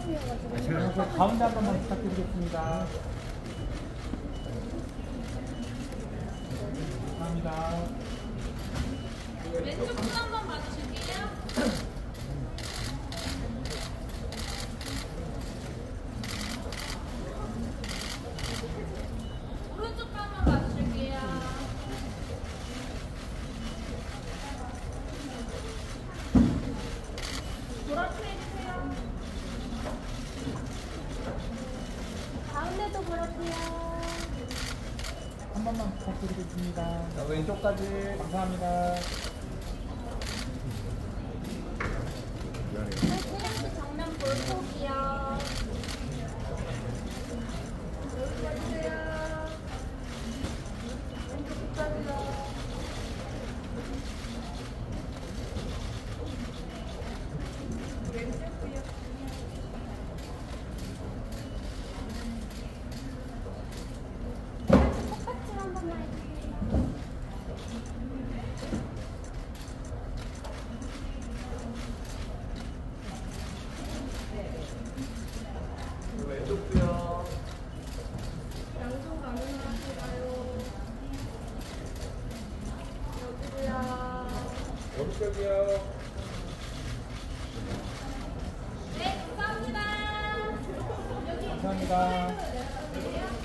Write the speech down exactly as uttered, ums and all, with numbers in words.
제가 가운데 한 번만 부탁드리겠습니다. 감사합니다. 왼쪽 손 한번 봐주실게요. 오른쪽 한번 봐주실게요. 보라트 해주세요. 가운데도 보라트요. 한 번만 부탁드리겠습니다. 자, 왼쪽까지 감사합니다. 트렌드 정면 볼폭이요. 여기 봐주세요. 왼쪽 끝까지요. 왼쪽도요. 똑같이 한 번만 해주세요. 왼쪽도요. 양손 가능하실까요? 여기도요. 오른쪽이요. 네, 감사합니다. 여기 감사합니다. 네.